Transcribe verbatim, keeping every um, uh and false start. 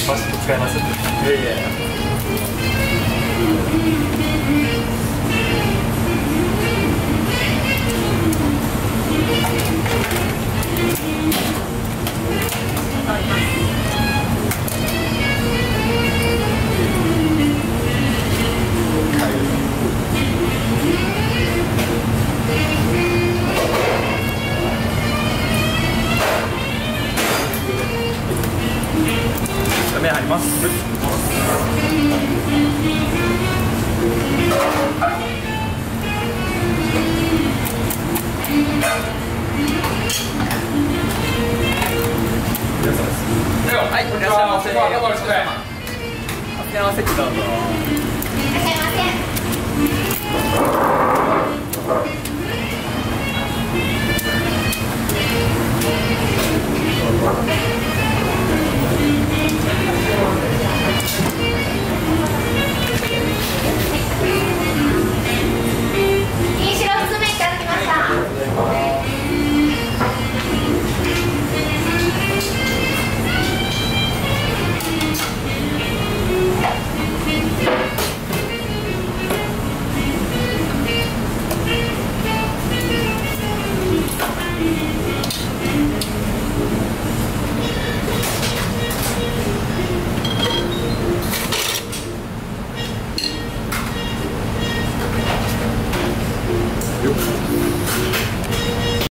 バシッと使います。いやいやいや。麺入ります。はい、いらっしゃいませ。お好きなお席どうぞ。いらっしゃいませ。